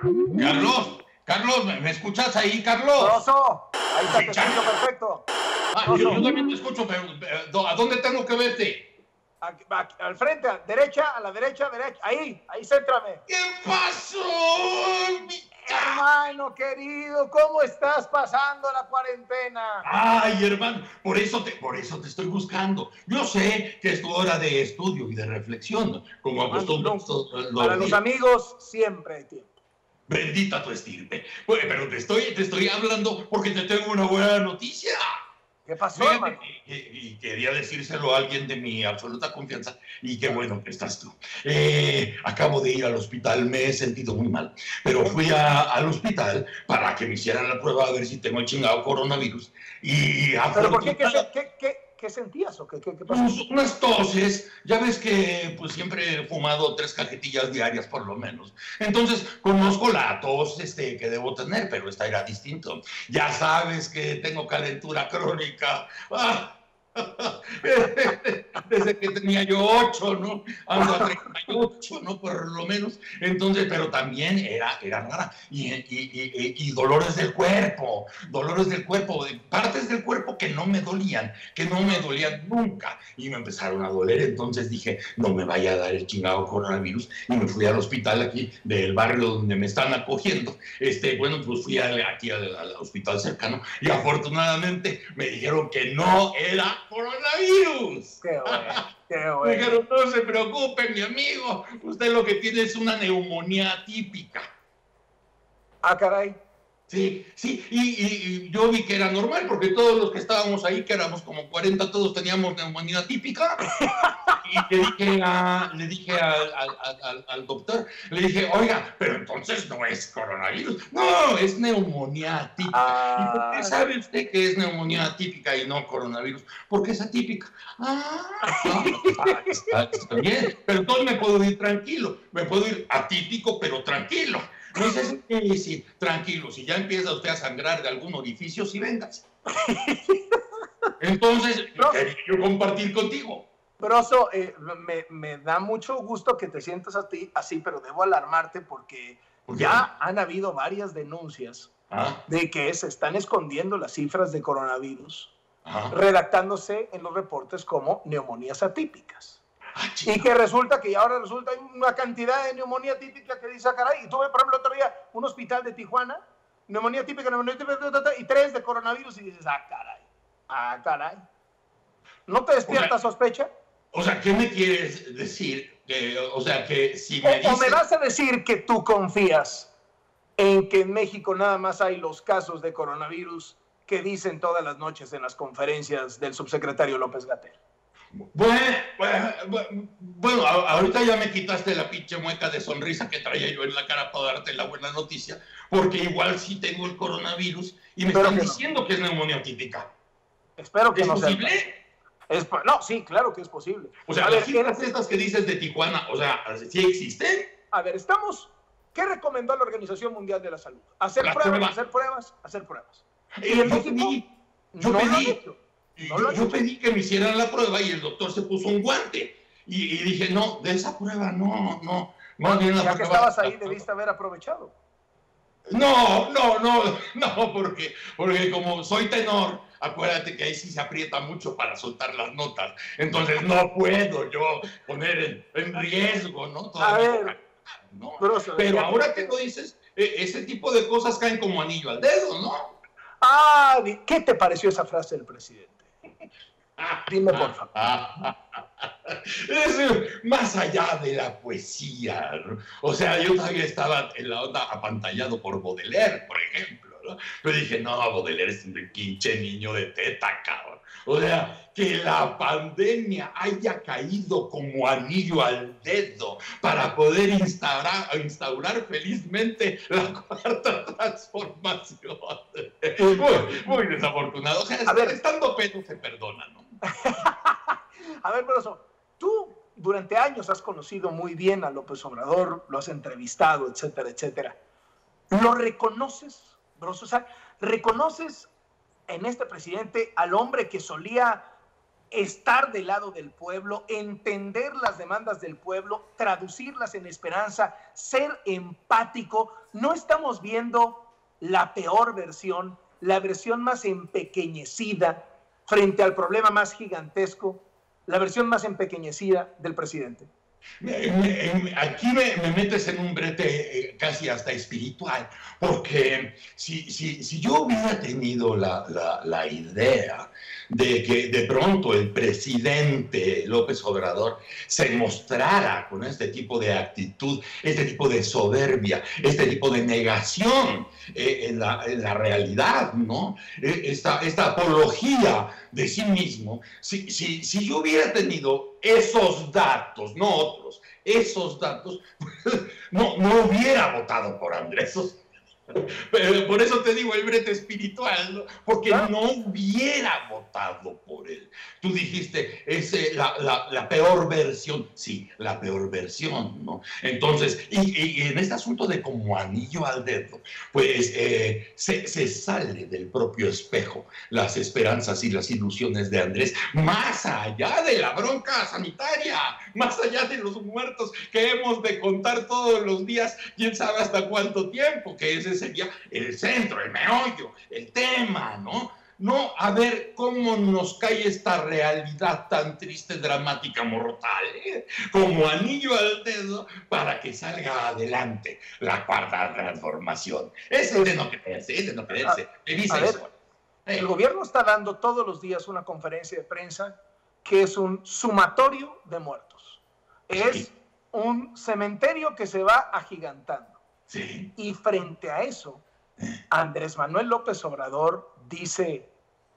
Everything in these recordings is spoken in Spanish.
Carlos, ¿me escuchas ahí, Carlos? Broso, ahí está, te escucho perfecto. Yo también te escucho, pero ¿a dónde tengo que verte? Aquí, al frente, a la derecha, ahí, céntrame. ¿Qué pasó? Hermano querido, ¿cómo estás pasando la cuarentena? Ay, hermano, por eso te estoy buscando. Yo sé que es tu hora de estudio y de reflexión, como acostumbras todos los Para días. los amigos siempre hay tiempo. Bendita tu estirpe. Bueno, pero te estoy hablando porque te tengo una buena noticia. ¿Qué pasó, hermano? Y quería decírselo a alguien de mi absoluta confianza, y qué bueno que estás tú. Acabo de ir al hospital, me he sentido muy mal, pero fui al hospital para que me hicieran la prueba a ver si tengo el chingado coronavirus. ¿Pero por qué? ¿Qué sentías o qué pasó? Pues unas toses, ya ves que pues siempre he fumado 3 cajetillas diarias por lo menos. Entonces conozco la tos que debo tener, pero esta era distinto. Ya sabes que tengo calentura crónica. Desde que tenía yo 8, ¿no? Ando a 38, ¿no? Por lo menos. Entonces, pero también era rara. Y dolores del cuerpo, partes del cuerpo que no me dolían nunca. Y me empezaron a doler. Entonces dije, no me vaya a dar el chingado coronavirus. Y me fui al hospital aquí del barrio donde me están acogiendo. Bueno, pues fui aquí al hospital cercano. Y afortunadamente me dijeron que no era coronavirus. Qué bueno. Me dijeron, no se preocupe, mi amigo, usted lo que tiene es una neumonía atípica. Ah, caray. Sí, y yo vi que era normal, porque todos los que estábamos ahí, que éramos como 40, todos teníamos neumonía atípica. Y le dije al doctor, le dije, oiga, pero entonces no es coronavirus, no, es neumonía atípica. ¿Y por qué sabe usted que es neumonía atípica y no coronavirus? Porque es atípica. Está bien, pero entonces me puedo ir tranquilo, me puedo ir atípico, pero tranquilo. No sé si tranquilo, si ya empieza usted a sangrar de algún orificio, sí, vengas. Entonces, quería yo compartir contigo. Broso, me da mucho gusto que te sientas así, pero debo alarmarte porque ya han habido varias denuncias de que se están escondiendo las cifras de coronavirus, redactándose en los reportes como neumonías atípicas. Y que ahora resulta hay una cantidad de neumonía típica que dice, caray, y tuve, por ejemplo, el otro día un hospital de Tijuana, neumonía típica, y 3 de coronavirus, y dices, caray. ¿No te despierta sospecha? O sea, ¿qué me quieres decir? Que si me dices... ¿O me vas a decir que tú confías en que en México nada más hay los casos de coronavirus que dicen todas las noches en las conferencias del subsecretario López-Gatell? Bueno, ahorita ya me quitaste la pinche mueca de sonrisa que traía yo en la cara para darte la buena noticia, porque igual sí tengo el coronavirus y me están diciendo que es neumonía típica. Espero que ¿Es no posible? No, sí, claro que es posible. O sea, las cifras estas que dices de Tijuana, o sea, ¿sí existen? A ver, ¿qué recomendó la Organización Mundial de la Salud? Hacer pruebas. Y en México yo pedí que me hicieran la prueba y el doctor se puso un guante. Y dije, no, de esa prueba no. Más bien ya que estabas ahí, debiste haber aprovechado. No, porque como soy tenor, acuérdate que ahí sí se aprieta mucho para soltar las notas. Entonces no puedo yo poner en riesgo, ¿no? A ver, no. Pero ahora que lo dices, ese tipo de cosas caen como anillo al dedo, ¿no? ¿Qué te pareció esa frase del presidente? Dime, por favor. Es más allá de la poesía, ¿no? O sea, yo todavía estaba en la onda apantallado por Baudelaire, por ejemplo, ¿no? Pero dije, no, Baudelaire es un pinche niño de teta, cabrón. O sea, que la pandemia haya caído como anillo al dedo para poder instaurar felizmente la cuarta transformación. Muy desafortunado. O sea, estando pedo se perdona, ¿no? A ver, Broso, tú durante años has conocido muy bien a López Obrador, lo has entrevistado, etcétera, etcétera. ¿Lo reconoces, Broso? O sea, ¿reconoces en este presidente al hombre que solía estar del lado del pueblo, entender las demandas del pueblo, traducirlas en esperanza, ser empático. No estamos viendo la peor versión, la versión más empequeñecida frente al problema más gigantesco, la versión más empequeñecida del presidente. Aquí me metes en un brete casi hasta espiritual, porque si yo hubiera tenido la idea de que de pronto el presidente López Obrador se mostrara con este tipo de actitud, este tipo de soberbia, este tipo de negación en la realidad, ¿no? Esta apología de sí mismo, si yo hubiera tenido esos datos, no otros, esos datos, no hubiera votado por Andrés. Pero por eso te digo el brete espiritual, ¿no? Porque no hubiera votado por él. Tú dijiste, es la peor versión. Sí, la peor versión, ¿no? Entonces, y en este asunto de como anillo al dedo, pues se sale del propio espejo las esperanzas y las ilusiones de Andrés, más allá de la bronca sanitaria, más allá de los muertos que hemos de contar todos los días, quién sabe hasta cuánto tiempo, que ese sería el centro, el meollo, el tema, ¿no? No, a ver cómo nos cae esta realidad tan triste, dramática, mortal, como anillo al dedo para que salga adelante la cuarta transformación. Es de no creerse, es de no creerse. El gobierno está dando todos los días una conferencia de prensa que es un sumatorio de muertos. Es un cementerio que se va agigantando. Sí. Y frente a eso, Andrés Manuel López Obrador dice,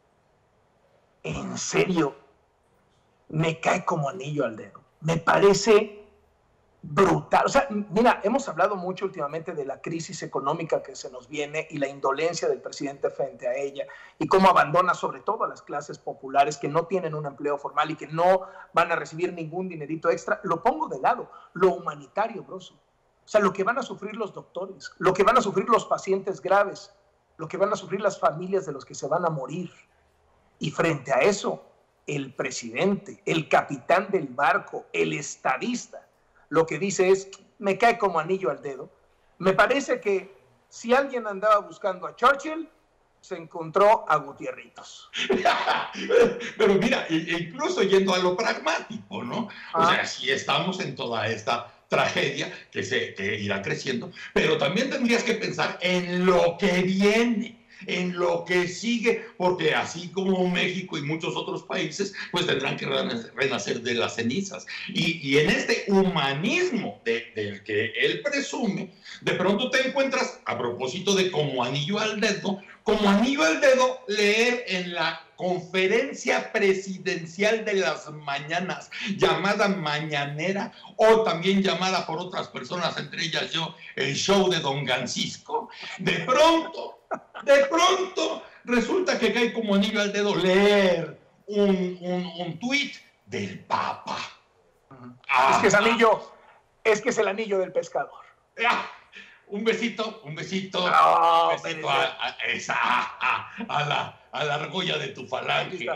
en serio, me cae como anillo al dedo. Me parece brutal. O sea, mira, hemos hablado mucho últimamente de la crisis económica que se nos viene y la indolencia del presidente frente a ella y cómo abandona sobre todo a las clases populares que no tienen un empleo formal y que no van a recibir ningún dinerito extra. Lo pongo de lado, lo humanitario, broso. O sea, lo que van a sufrir los doctores, lo que van a sufrir los pacientes graves, lo que van a sufrir las familias de los que se van a morir. Y frente a eso, el presidente, el capitán del barco, el estadista, lo que dice es, me cae como anillo al dedo. Me parece que si alguien andaba buscando a Churchill, se encontró a Gutierritos. Pero mira, incluso yendo a lo pragmático, ¿no? O sea, si estamos en toda esta tragedia que irá creciendo, pero también tendrías que pensar en lo que viene, en lo que sigue, porque así como México y muchos otros países, pues tendrán que renacer de las cenizas. Y en este humanismo del que él presume, de pronto te encuentras, a propósito de como anillo al dedo, leer en la conferencia presidencial de las mañanas, llamada mañanera, o también llamada por otras personas, entre ellas yo, el show de Don Gancisco. De pronto, resulta que cae como anillo al dedo leer un tuit del Papa. Es que es el anillo del pescador. Un besito No, un besito a la argolla de tu falange.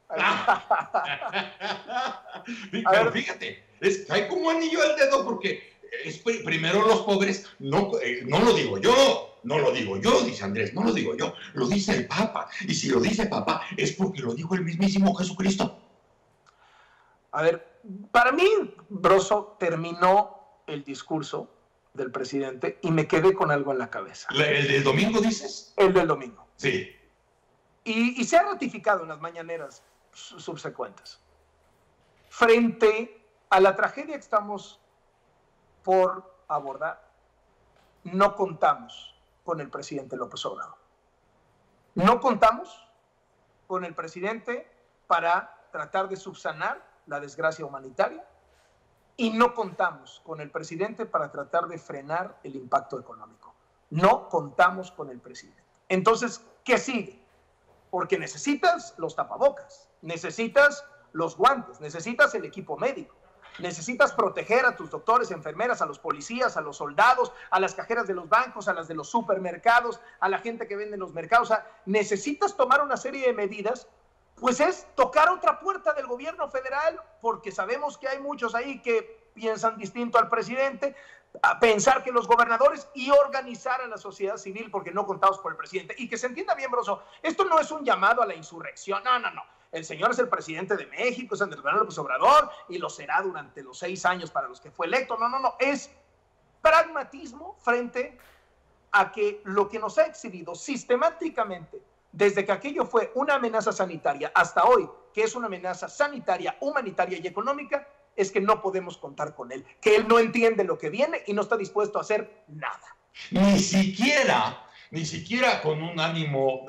Pero fíjate, cae como anillo al dedo porque primero los pobres, no lo digo yo, dice Andrés, no lo digo yo, lo dice el Papa. Y si lo dice Papa es porque lo dijo el mismísimo Jesucristo. A ver, para mí, broso, terminó el discurso del presidente y me quedé con algo en la cabeza. ¿El del domingo dices? El del domingo. Sí. Y se ha ratificado en las mañaneras subsecuentes. Frente a la tragedia que estamos por abordar, no contamos con el presidente López Obrador. No contamos con el presidente para tratar de subsanar la desgracia humanitaria y no contamos con el presidente para tratar de frenar el impacto económico. No contamos con el presidente. Entonces, ¿qué sigue? Porque necesitas los tapabocas, necesitas los guantes, necesitas el equipo médico, necesitas proteger a tus doctores, enfermeras, a los policías, a los soldados, a las cajeras de los bancos, a las de los supermercados, a la gente que vende en los mercados. O sea, necesitas tomar una serie de medidas pues es tocar otra puerta del gobierno federal, porque sabemos que hay muchos ahí que piensan distinto al presidente, a pensar que los gobernadores y organizar a la sociedad civil, porque no contados por el presidente. Y que se entienda bien, Broso, esto no es un llamado a la insurrección, no. El señor es el presidente de México, es Andrés Manuel López Obrador, y lo será durante los 6 años para los que fue electo. No, es pragmatismo frente a que lo que nos ha exhibido sistemáticamente, desde que aquello fue una amenaza sanitaria hasta hoy, que es una amenaza sanitaria, humanitaria y económica, es que no podemos contar con él, que él no entiende lo que viene y no está dispuesto a hacer nada. Ni siquiera con un ánimo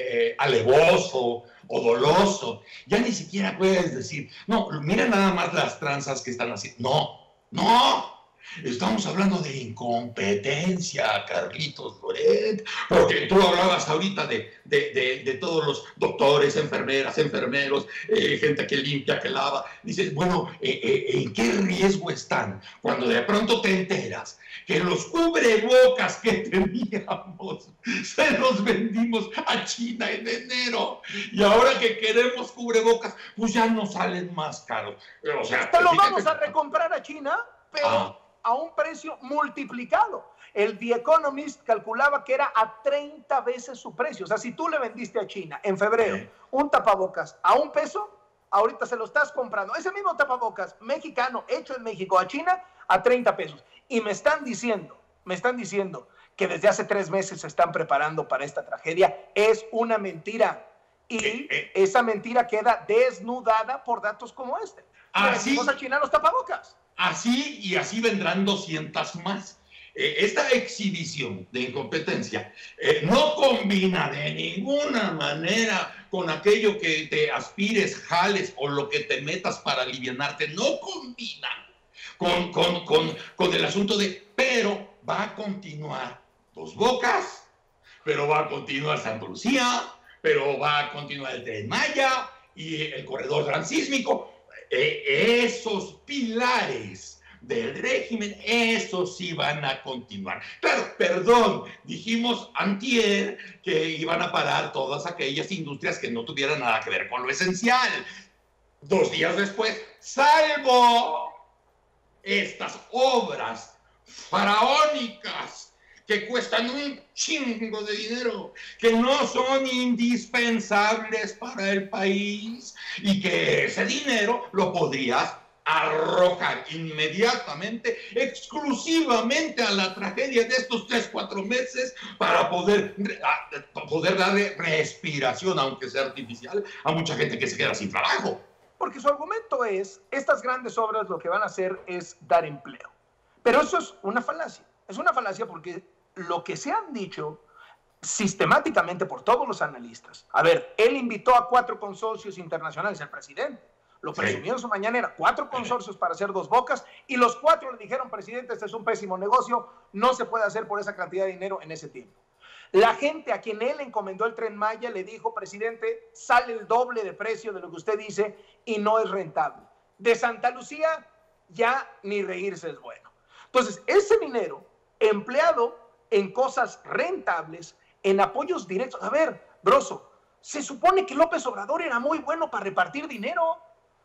alevoso o doloso, ya ni siquiera puedes decir, no, mira nada más las tranzas que están haciendo. No. Estamos hablando de incompetencia, Carlitos Loret, porque tú hablabas ahorita de todos los doctores, enfermeras, enfermeros, gente que limpia, que lava. Dices, bueno, ¿en qué riesgo están cuando de pronto te enteras que los cubrebocas que teníamos se los vendimos a China en enero y ahora que queremos cubrebocas, pues ya nos salen más caros? O sea, te los vamos a recomprar a China, pero a un precio multiplicado. El The Economist calculaba que era a 30 veces su precio. O sea, si tú le vendiste a China en febrero un tapabocas a $1, ahorita se lo estás comprando. Ese mismo tapabocas mexicano, hecho en México, a China, a 30 pesos. Y me están diciendo que desde hace 3 meses se están preparando para esta tragedia. Es una mentira. Y esa mentira queda desnudada por datos como este. Así a China los tapabocas. Así y así vendrán 200 más. Esta exhibición de incompetencia no combina de ninguna manera con aquello que te aspires, jales o lo que te metas para alivianarte. No combina con el asunto de, pero va a continuar Dos Bocas, pero va a continuar Santa Lucía, pero va a continuar el Tren Maya y el corredor transísmico. Esos pilares del régimen, esos sí van a continuar. Claro, perdón, dijimos antier que iban a parar todas aquellas industrias que no tuvieran nada que ver con lo esencial. 2 días después, salvo estas obras faraónicas que cuestan un chingo de dinero, que no son indispensables para el país y que ese dinero lo podrías arrojar inmediatamente, exclusivamente a la tragedia de estos 3-4 meses para poder darle respiración, aunque sea artificial, a mucha gente que se queda sin trabajo. Porque su argumento es, estas grandes obras lo que van a hacer es dar empleo. Pero eso es una falacia. Es una falacia porque lo que se han dicho sistemáticamente por todos los analistas. A ver, él invitó a 4 consorcios internacionales, el presidente. Lo presumió en su mañanera, 4 consorcios para hacer Dos Bocas, y los 4 le dijeron, presidente, este es un pésimo negocio, no se puede hacer por esa cantidad de dinero en ese tiempo. La gente a quien él encomendó el Tren Maya le dijo, presidente, sale el doble de precio de lo que usted dice y no es rentable. De Santa Lucía ya ni reírse es bueno. Entonces, ese dinero empleado en cosas rentables, en apoyos directos. A ver, Broso, se supone que López Obrador era muy bueno para repartir dinero.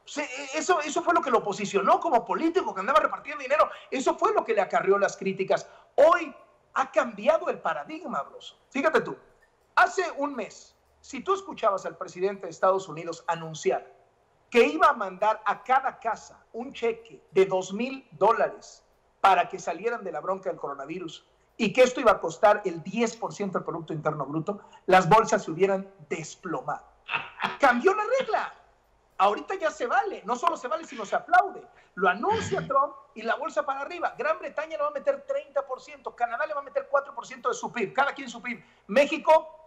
Eso fue lo que lo posicionó como político, que andaba repartiendo dinero. Eso fue lo que le acarreó las críticas. Hoy ha cambiado el paradigma, Broso. Fíjate tú, hace un mes, si tú escuchabas al presidente de Estados Unidos anunciar que iba a mandar a cada casa un cheque de $2,000 para que salieran de la bronca del coronavirus, y que esto iba a costar el 10% del Producto Interno Bruto, las bolsas se hubieran desplomado. Cambió la regla. Ahorita ya se vale. No solo se vale, sino se aplaude. Lo anuncia Trump y la bolsa para arriba. Gran Bretaña le va a meter 30%. Canadá le va a meter 4% de su PIB. Cada quien su PIB. México,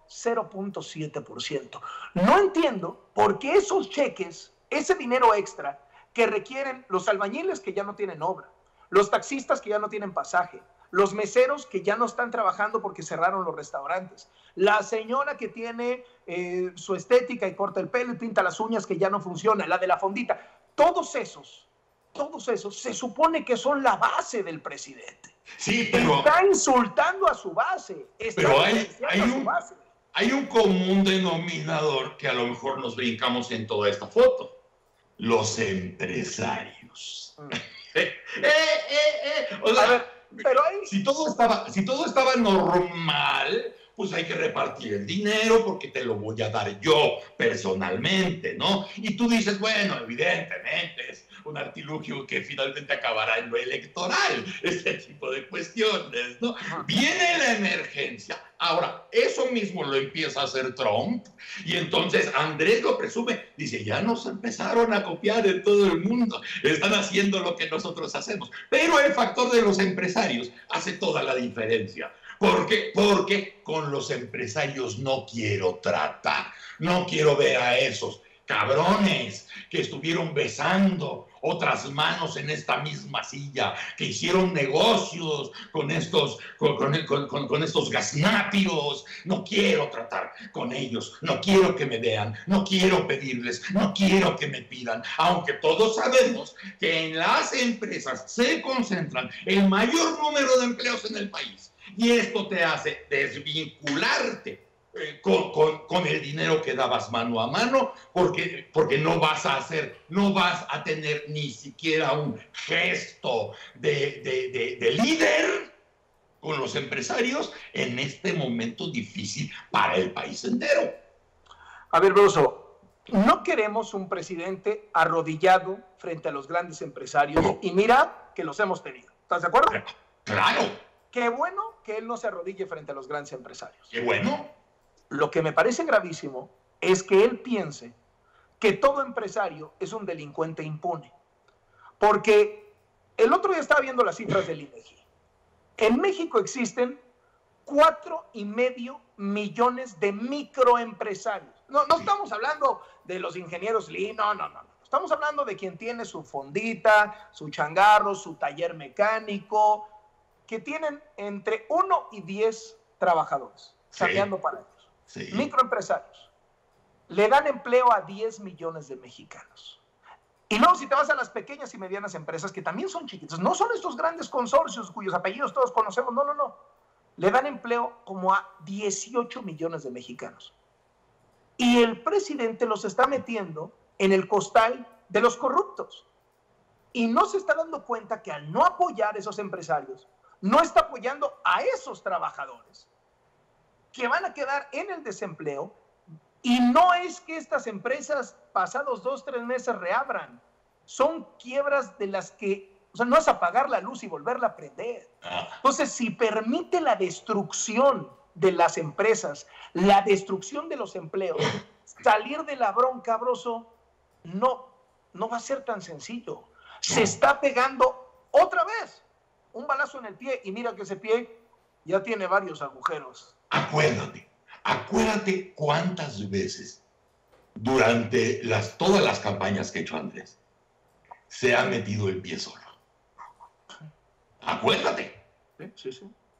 0.7%. No entiendo por qué esos cheques, ese dinero extra que requieren los albañiles que ya no tienen obra, los taxistas que ya no tienen pasaje, los meseros que ya no están trabajando porque cerraron los restaurantes, la señora que tiene su estética y corta el pelo y pinta las uñas que ya no funciona, la de la fondita, todos esos se supone que son la base del presidente. Sí, pero está insultando a su base, está pero a su base. hay un común denominador que a lo mejor nos brincamos en toda esta foto. Los empresarios. O sea, a ver, pero ahí... si todo estaba normal, pues hay que repartir el dinero porque te lo voy a dar yo personalmente, ¿no? Y tú dices, bueno, evidentemente es un artilugio que finalmente acabará en lo electoral, este tipo de cuestiones, ¿no? Viene la emergencia. Ahora, eso mismo lo empieza a hacer Trump y entonces Andrés lo presume, dice, ya nos empezaron a copiar en todo el mundo, están haciendo lo que nosotros hacemos. Pero el factor de los empresarios hace toda la diferencia. ¿Por qué? Porque con los empresarios no quiero tratar, no quiero ver a esos cabrones que estuvieron besando otras manos en esta misma silla, que hicieron negocios con estos gaznápiros. No quiero tratar con ellos, no quiero que me vean, no quiero pedirles, no quiero que me pidan, aunque todos sabemos que en las empresas se concentran el mayor número de empleos en el país. Y esto te hace desvincularte con el dinero que dabas mano a mano, porque no vas a tener ni siquiera un gesto de líder con los empresarios en este momento difícil para el país entero. A ver, Broso, no queremos un presidente arrodillado frente a los grandes empresarios, no. Y mira que los hemos tenido. ¿Estás de acuerdo? Claro. Qué bueno que él no se arrodille frente a los grandes empresarios. Qué bueno. Lo que me parece gravísimo es que él piense que todo empresario es un delincuente impune. Porque el otro día estaba viendo las cifras del INEGI. En México existen 4,5 millones de microempresarios. No estamos hablando de los ingenieros no. Estamos hablando de quien tiene su fondita, su changarro, su taller mecánico, que tienen entre 1 y 10 trabajadores, cambiando para ellos. Sí. Microempresarios. Le dan empleo a 10 millones de mexicanos. Y luego si te vas a las pequeñas y medianas empresas, que también son chiquitas, no son estos grandes consorcios cuyos apellidos todos conocemos, no. Le dan empleo como a 18 millones de mexicanos. Y el presidente los está metiendo en el costal de los corruptos. Y no se está dando cuenta que al no apoyar a esos empresarios, no está apoyando a esos trabajadores que van a quedar en el desempleo, y no es que estas empresas pasados 2-3 meses reabran, son quiebras de las que, o sea, no es apagar la luz y volverla a prender. Entonces, si permite la destrucción de las empresas, la destrucción de los empleos, salir de la bronca, Broso, no va a ser tan sencillo. Se está pegando otra vez un balazo en el pie, y mira que ese pie ya tiene varios agujeros. Acuérdate cuántas veces durante todas las campañas que ha hecho Andrés se ha metido el pie solo. Acuérdate. Sí.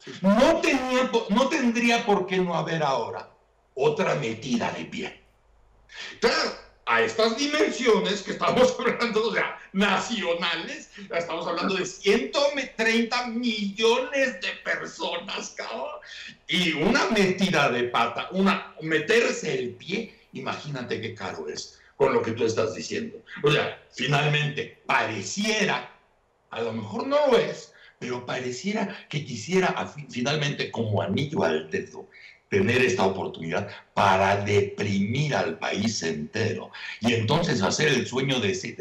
No tendría por qué no haber ahora otra metida de pie. Claro, a estas dimensiones que estamos hablando, o sea, nacionales, estamos hablando de 130 millones de personas, cabrón. Y una metida de pata, meterse el pie, imagínate qué caro es con lo que tú estás diciendo. O sea, finalmente, pareciera, a lo mejor no lo es, pero pareciera que quisiera finalmente, como anillo al dedo, tener esta oportunidad para deprimir al país entero y entonces hacer el sueño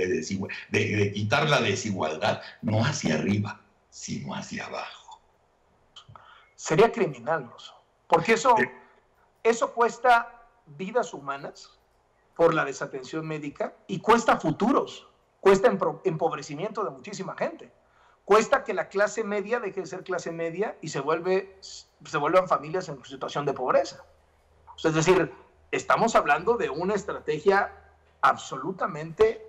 de quitar la desigualdad, no hacia arriba, sino hacia abajo. Sería criminal, Broso, porque eso cuesta vidas humanas por la desatención médica y cuesta futuros, cuesta empobrecimiento de muchísima gente. Cuesta que la clase media deje de ser clase media y se vuelvan familias en situación de pobreza. O sea, es decir, estamos hablando de una estrategia absolutamente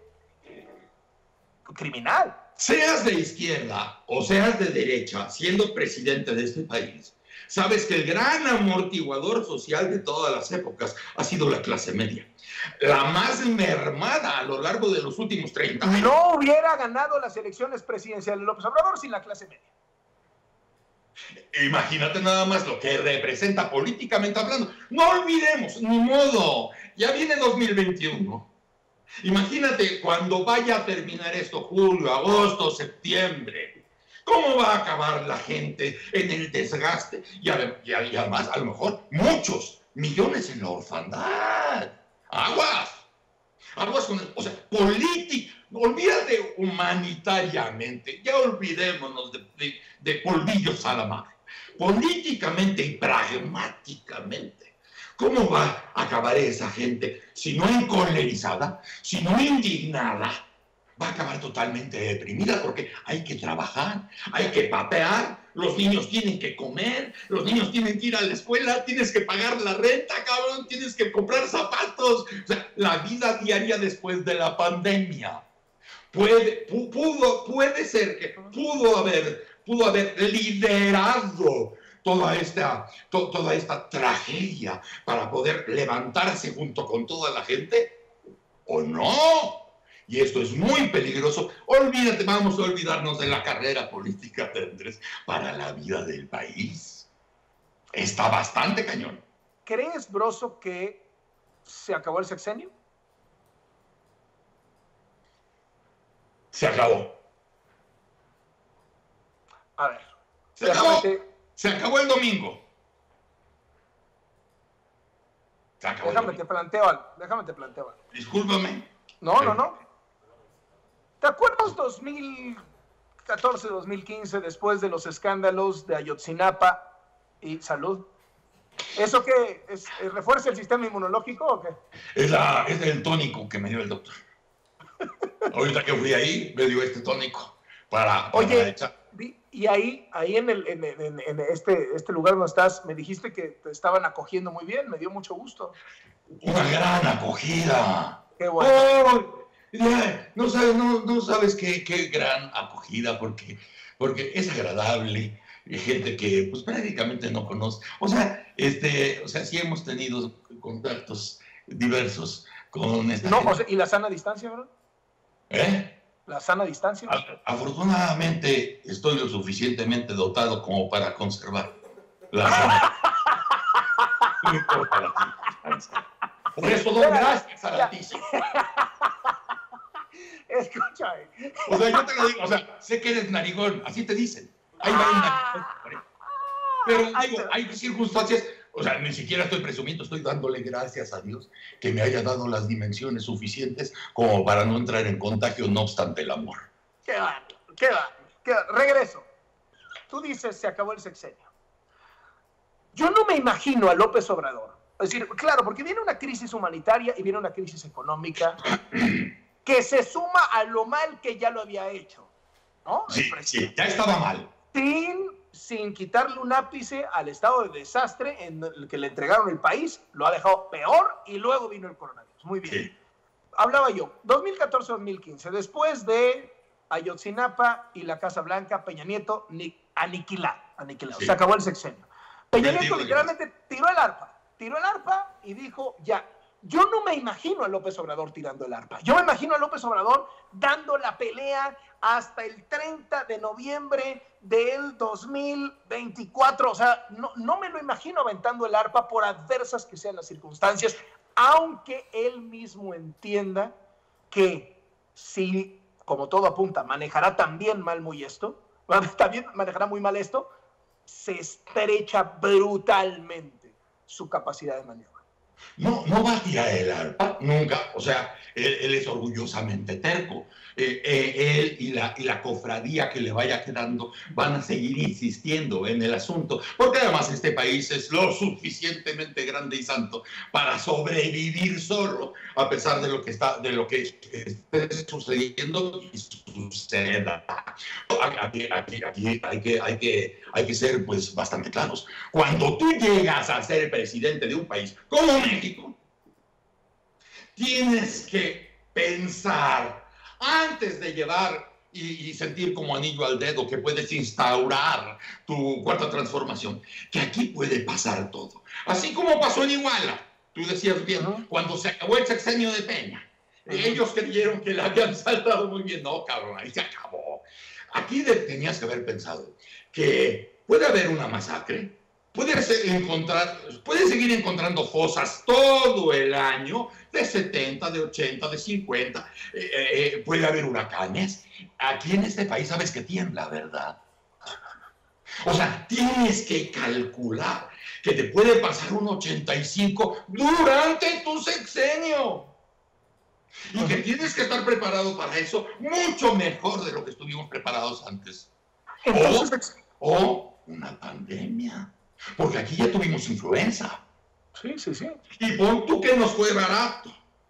criminal. Seas de izquierda o seas de derecha, siendo presidente de este país, sabes que el gran amortiguador social de todas las épocas ha sido la clase media. La más mermada a lo largo de los últimos 30 años. No hubiera ganado las elecciones presidenciales López Obrador sin la clase media. Imagínate nada más lo que representa políticamente hablando. No olvidemos, ni modo, ya viene 2021. Imagínate cuando vaya a terminar esto, julio, agosto, septiembre. ¿Cómo va a acabar la gente en el desgaste? Y además, a lo mejor, muchos, millones en la orfandad. ¡Aguas! Aguas con el, o sea, política. Olvídate humanitariamente. Ya olvidémonos de polvillos a la mar. Políticamente y pragmáticamente. ¿Cómo va a acabar esa gente si no encolerizada, si no indignada? Va a acabar totalmente deprimida porque hay que trabajar, hay que papear, los niños tienen que comer, los niños tienen que ir a la escuela, tienes que pagar la renta, cabrón, tienes que comprar zapatos. O sea, la vida diaria después de la pandemia. Puede ser que pudo haber liderado toda esta tragedia para poder levantarse junto con toda la gente, ¿o no? Y esto es muy peligroso. Olvídate, vamos a olvidarnos de la carrera política de Andrés para la vida del país. Está bastante cañón. ¿Crees, Broso, que se acabó el sexenio? Se acabó. A ver. Se acabó el domingo. Déjame te planteo algo. Discúlpame. No. ¿Te acuerdas 2014, 2015, después de los escándalos de Ayotzinapa y Salud? ¿Eso qué? ¿Refuerza el sistema inmunológico o qué? Es el tónico que me dio el doctor. Ahorita que fui ahí, me dio este tónico para echar. Y ahí en este lugar donde estás, me dijiste que te estaban acogiendo muy bien, me dio mucho gusto. Una gran acogida. Qué bueno. ¡Oh! No sabes qué gran acogida, porque es agradable, gente que pues prácticamente no conoce. O sea, sí hemos tenido contactos diversos con esta gente. O sea, ¿y la sana distancia, verdad? ¿La sana distancia? Afortunadamente estoy lo suficientemente dotado como para conservar la sana. No importa la distancia. Por eso doy gracias a la tiza. Escúchame. O sea, yo te lo digo, o sea, sé que eres narigón, así te dicen. Ahí va el narigón. Pero digo, hay circunstancias, o sea, ni siquiera estoy presumiendo, estoy dándole gracias a Dios que me haya dado las dimensiones suficientes como para no entrar en contagio, no obstante el amor. ¿Qué va? Regreso. Tú dices, se acabó el sexenio. Yo no me imagino a López Obrador. Es decir, claro, porque viene una crisis humanitaria y viene una crisis económica que se suma a lo mal que ya lo había hecho, ¿no? Sí, ya estaba mal. Sin quitarle un ápice al estado de desastre en el que le entregaron el país, lo ha dejado peor y luego vino el coronavirus. Muy bien. Sí. Hablaba yo, 2014-2015, después de Ayotzinapa y la Casa Blanca, Peña Nieto aniquilado. Sí. Se acabó el sexenio. Peña Nieto literalmente tiró el arpa y dijo, ya. Yo no me imagino a López Obrador tirando el arpa. Yo me imagino a López Obrador dando la pelea hasta el 30 de noviembre del 2024. O sea, no me lo imagino aventando el arpa por adversas que sean las circunstancias, aunque él mismo entienda que si, como todo apunta, manejará también también manejará muy mal esto, se estrecha brutalmente su capacidad de maniobra. No va a tirar el arpa, nunca. O sea, él es orgullosamente terco. Él y la cofradía que le vaya quedando van a seguir insistiendo en el asunto, porque además este país es lo suficientemente grande y santo para sobrevivir solo, a pesar de lo que esté sucediendo y suceda. Aquí hay que ser pues bastante claros. Cuando tú llegas a ser presidente de un país como México, tienes que pensar antes de llevar y sentir como anillo al dedo que puedes instaurar tu cuarta transformación, que aquí puede pasar todo. Así como pasó en Iguala, tú decías bien, cuando se acabó el sexenio de Peña, ellos creyeron que la habían saltado muy bien. No, cabrón, ahí se acabó. Aquí tenías que haber pensado que puede haber una masacre, puedes seguir encontrando fosas todo el año, de 70, de 80, de 50, puede haber huracanes. Aquí en este país sabes que tiembla, ¿verdad? O sea, tienes que calcular que te puede pasar un 85 durante tu sexenio. Y que tienes que estar preparado para eso mucho mejor de lo que estuvimos preparados antes. O una pandemia. Porque aquí ya tuvimos influenza. Sí. Y pon tú que nos fue barato.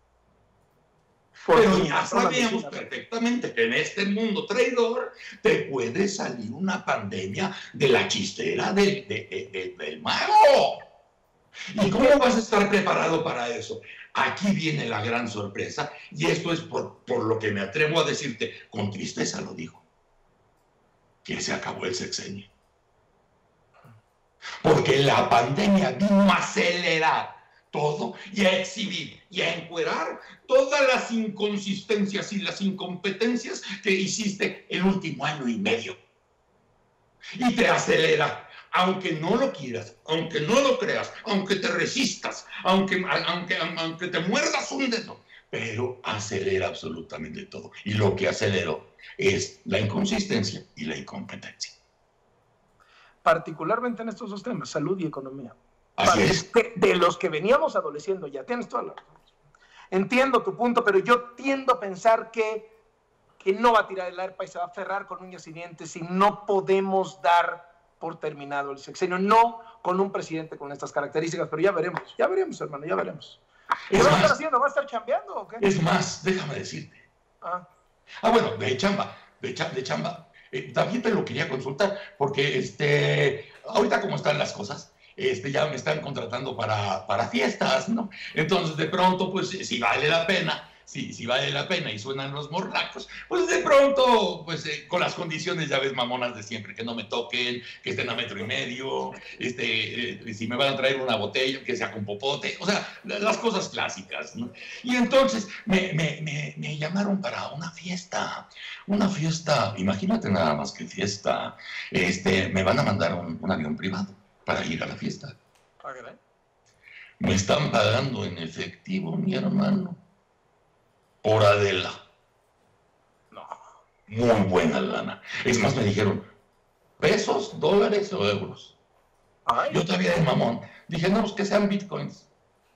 Pero ya sabíamos perfectamente que en este mundo traidor te puede salir una pandemia de la chistera del mago. ¿Y cómo vas a estar preparado para eso? Aquí viene la gran sorpresa, y esto es por lo que me atrevo a decirte, con tristeza lo digo, que se acabó el sexenio. Porque la pandemia vino a acelerar todo y a exhibir y a encuerar todas las inconsistencias y las incompetencias que hiciste el último año y medio. Y te acelera, aunque no lo quieras, aunque no lo creas, aunque te resistas, aunque te muerdas un dedo, pero acelera absolutamente todo. Y lo que aceleró es la inconsistencia y la incompetencia. Particularmente en estos dos temas, salud y economía. Así es. De los que veníamos adoleciendo, ya tienes toda la razón. Entiendo tu punto, pero yo tiendo a pensar que no va a tirar el arpa y se va a aferrar con uñas y dientes, y no podemos dar por terminado el sexenio, no con un presidente con estas características, pero ya veremos, hermano, ya veremos. ¿Y qué va a estar haciendo? ¿Va a estar chambeando o qué? Es más, déjame decirte. Bueno, de chamba. También te lo quería consultar, porque ahorita como están las cosas, ya me están contratando para fiestas, ¿no? Entonces, de pronto, pues, si vale la pena, y suenan los morlacos, pues de pronto, pues con las condiciones, ya ves, mamonas de siempre, que no me toquen, que estén a 1.5 metros, si me van a traer una botella, que sea con popote, o sea, las cosas clásicas, ¿no? Y entonces me llamaron para una fiesta, imagínate nada más que fiesta, me van a mandar un avión privado para ir a la fiesta. Me están pagando en efectivo, mi hermano. Por Adela. No. Muy buena lana. Es más, me dijeron, ¿pesos, dólares o euros? Ay. Yo todavía de mamón. Dije, no, pues que sean bitcoins.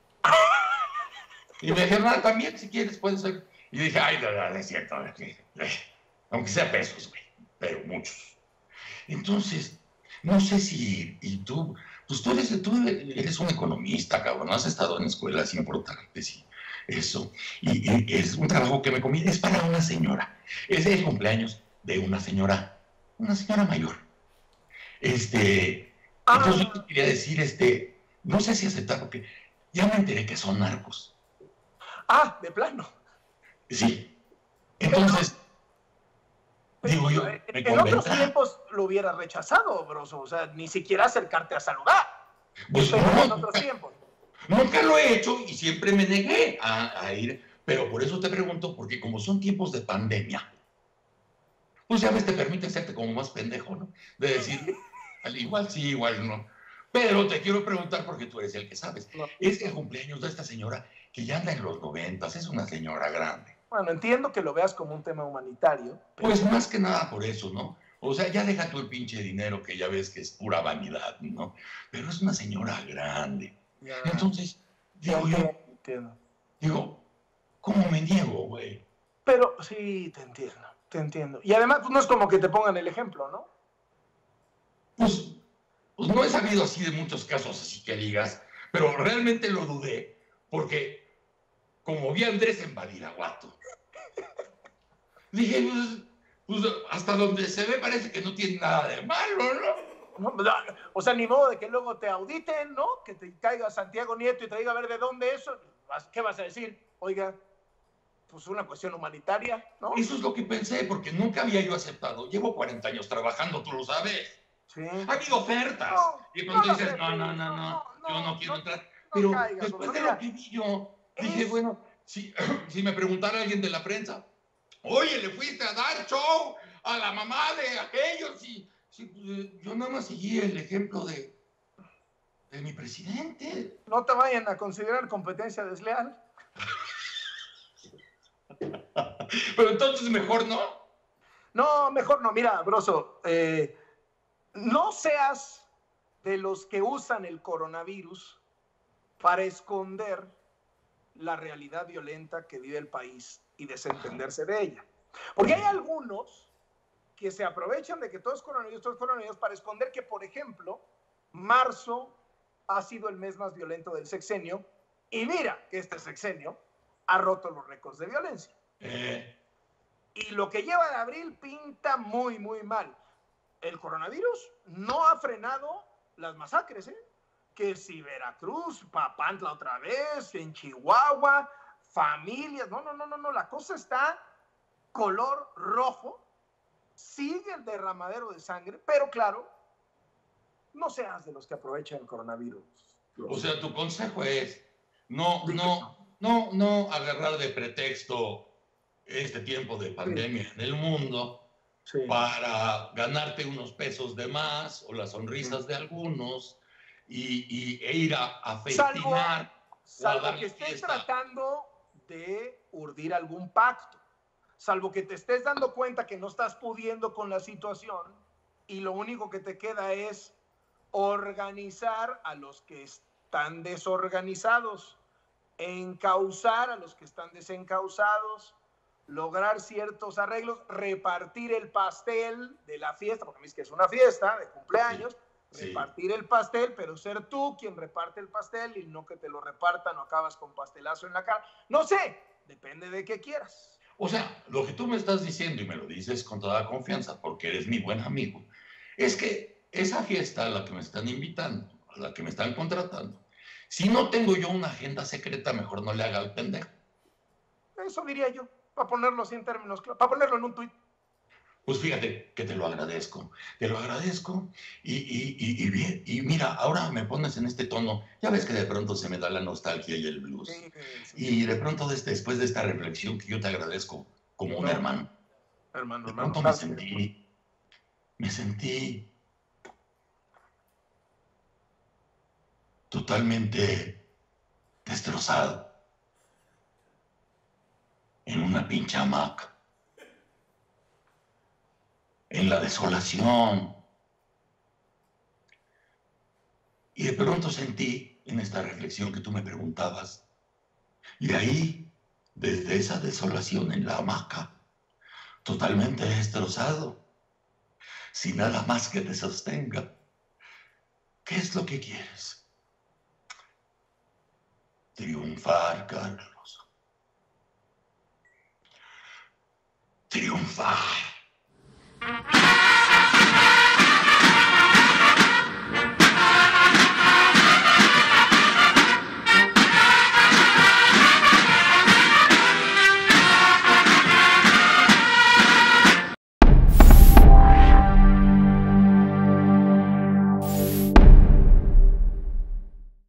Y me dijeron, también si quieres puede ser. Y dije, ay, no es cierto. Aunque sea pesos, güey. Pero muchos. Entonces, no sé si, y tú, pues tú eres un economista, cabrón. Has estado en escuelas importantes y eso, y es un trabajo que me conviene, es para una señora, es el cumpleaños de una señora mayor. Entonces yo te quería decir, no sé si aceptar, porque ya me enteré que son narcos. De plano. Sí. Entonces, digo yo, en otros tiempos lo hubiera rechazado, broso, o sea, ni siquiera acercarte a saludar. Pues no, en otros tiempos. Nunca lo he hecho y siempre me negué a ir, pero por eso te pregunto, porque como son tiempos de pandemia, pues ya ves, te permite hacerte como más pendejo, ¿no? De decir, al igual sí, igual no. Pero te quiero preguntar porque tú eres el que sabes. No. Es el cumpleaños de esta señora que ya anda en los 90, es una señora grande. Bueno, entiendo que lo veas como un tema humanitario. Pero... Pues más que nada por eso, ¿no? O sea, ya deja tú el pinche dinero, que ya ves que es pura vanidad, ¿no? Pero es una señora grande. Ya. Entonces, digo, ¿cómo me niego, güey? Pero sí, te entiendo. Y además, pues no es como que te pongan el ejemplo, ¿no? Pues no he sabido así de muchos casos, así que digas, pero realmente lo dudé, porque como vi a Andrés en Badiraguato, dije, pues hasta donde se ve parece que no tiene nada de malo, ¿no? O sea, ni modo de que luego te auditen, ¿no? Que te caiga Santiago Nieto y te diga, a ver, ¿de dónde eso? ¿Qué vas a decir? Oiga, pues una cuestión humanitaria, ¿no? Eso es lo que pensé, porque nunca había yo aceptado. Llevo 40 años trabajando, tú lo sabes. Sí. Ha habido ofertas. Y cuando dices, no, yo no quiero entrar. Pero después de lo que vi yo, dije, bueno, si me preguntara alguien de la prensa, oye, ¿le fuiste a dar show a la mamá de aquellos? Y Sí, pues, yo nada más seguí el ejemplo de mi presidente. No te vayan a considerar competencia desleal. Pero entonces mejor no. No, mejor no. Mira, Broso, no seas de los que usan el coronavirus para esconder la realidad violenta que vive el país y desentenderse de ella. Porque hay algunos que se aprovechan de que todo es coronavirus para esconder que, por ejemplo, marzo ha sido el mes más violento del sexenio y mira que este sexenio ha roto los récords de violencia. Y lo que lleva de abril pinta muy, muy mal. El coronavirus no ha frenado las masacres, ¿eh? Que si Veracruz, Papantla otra vez, en Chihuahua, familias, no, la cosa está color rojo, sigue el derramadero de sangre, pero claro, no seas de los que aprovechan el coronavirus. O sea, tu consejo es no agarrar de pretexto este tiempo de pandemia en el mundo para ganarte unos pesos de más o las sonrisas de algunos e ir a festinar. Salvo que estés tratando de urdir algún pacto, salvo que te estés dando cuenta que no estás pudiendo con la situación y lo único que te queda es organizar a los que están desorganizados, encauzar a los que están desencausados, lograr ciertos arreglos, repartir el pastel de la fiesta, porque a mí es que es una fiesta de cumpleaños, repartir el pastel, pero ser tú quien reparte el pastel y no que te lo repartan o acabas con pastelazo en la cara. No sé, depende de qué quieras. O sea, lo que tú me estás diciendo, y me lo dices con toda confianza, porque eres mi buen amigo, es que esa fiesta a la que me están invitando, a la que me están contratando, si no tengo yo una agenda secreta, mejor no le haga al pendejo. Eso diría yo, para ponerlo así en términos claros, para ponerlo en un tuit. Pues fíjate que te lo agradezco y mira, ahora me pones en este tono, ya ves que de pronto se me da la nostalgia y el blues, y de pronto después de esta reflexión que yo te agradezco como un hermano, de pronto me sentí totalmente destrozado en una pinche hamaca, en la desolación. Y de pronto sentí en esta reflexión que tú me preguntabas, y de ahí, desde esa desolación en la hamaca, totalmente destrozado, sin nada más que te sostenga, ¿qué es lo que quieres? Triunfar, Carlos. Triunfar.